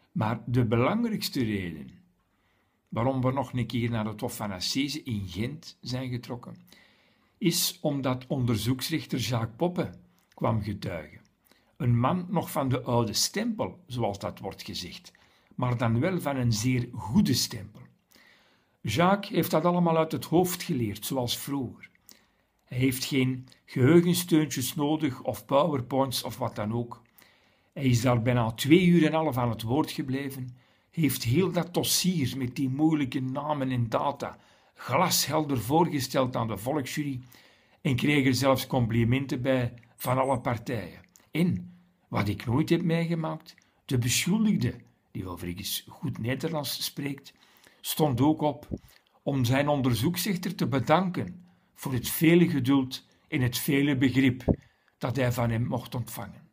Maar de belangrijkste reden waarom we nog een keer naar het Hof van Assise in Gent zijn getrokken, is omdat onderzoeksrechter Jacques Poppe kwam getuigen. Een man nog van de oude stempel, zoals dat wordt gezegd, maar dan wel van een zeer goede stempel. Jacques heeft dat allemaal uit het hoofd geleerd, zoals vroeger. Hij heeft geen geheugensteuntjes nodig of powerpoints of wat dan ook. Hij is daar bijna 2 uur en half aan het woord gebleven, heeft heel dat dossier met die moeilijke namen en data glashelder voorgesteld aan de volksjury en kreeg er zelfs complimenten bij van alle partijen. En, wat ik nooit heb meegemaakt, de beschuldigde, die overigens goed Nederlands spreekt, stond ook op om zijn onderzoeksrechter te bedanken voor het vele geduld en het vele begrip dat hij van hem mocht ontvangen.